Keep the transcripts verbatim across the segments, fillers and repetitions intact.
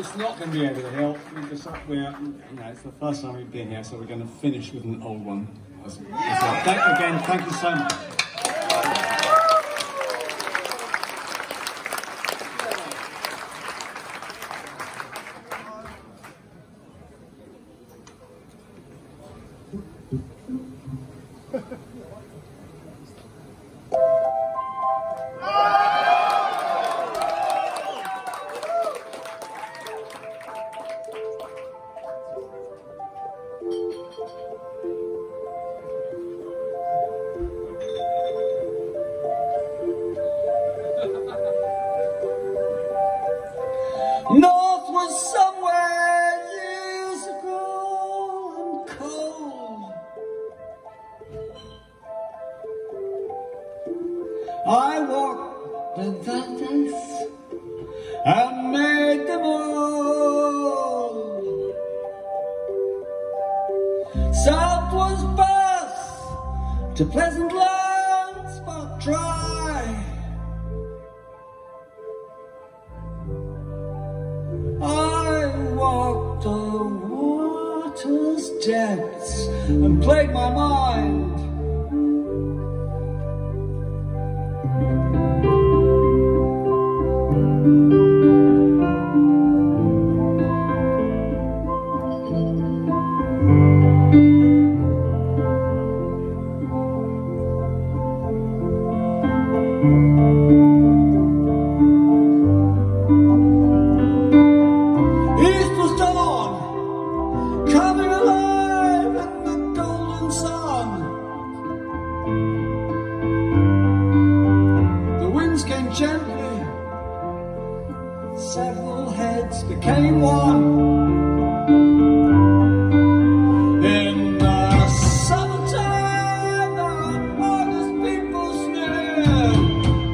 it's not going to be over the hill. We just, we're, you know, it's the first time we've been here, so we're going to finish with an old one. As, as well. Thank, again, thank you so much. North was somewhere years ago and cold. I walked the valleys and made them old. South was birth to pleasant lands but dry. I walked the water's depths and played my mind. Gently, several heads became one. In the summertime, the honest people sneered.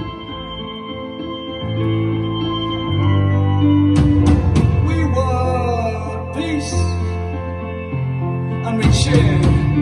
We were peace, and we cheered.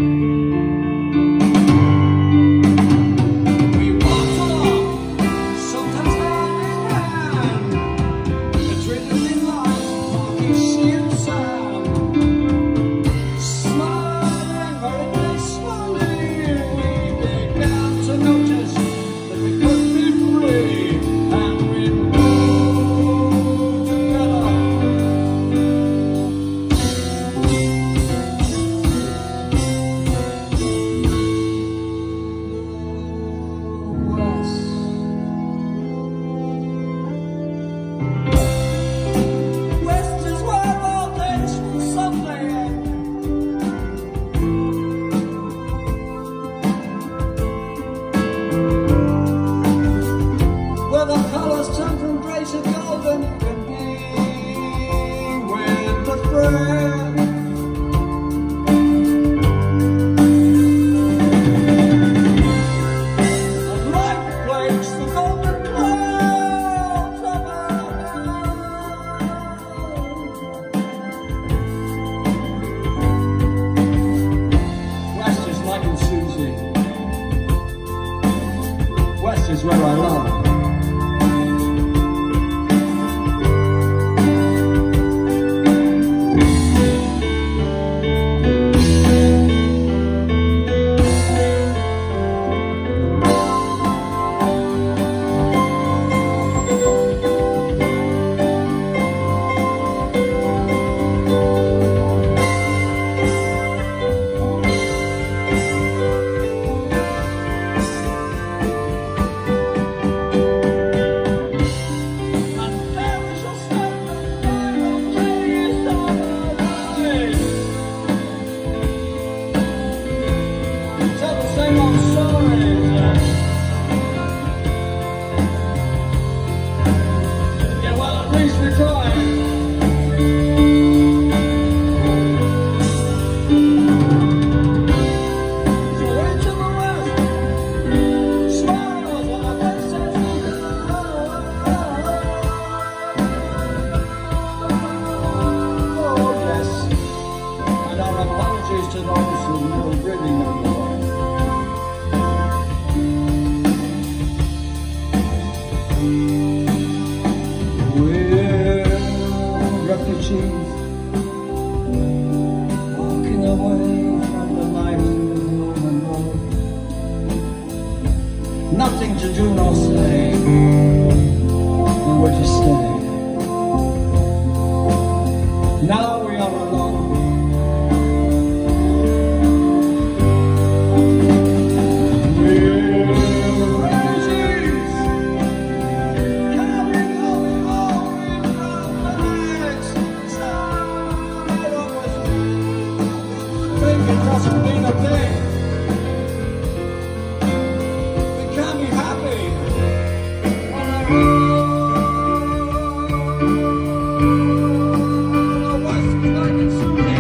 West is where I love. refugees walking away from the life of human road. Nothing to do nor say, nowhere to stay. Now we are alone. It doesn't mean a thing. We can't be happy on our own. Our West is like it's Sunni.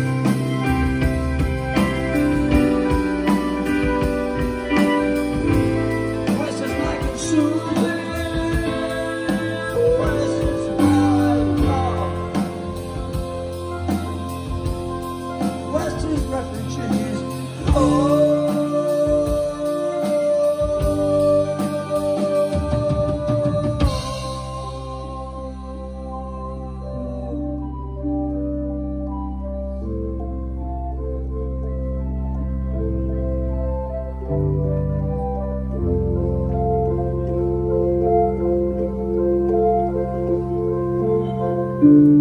West is like it's Sunni. West is like love. West is refugees. Oh. Thank you.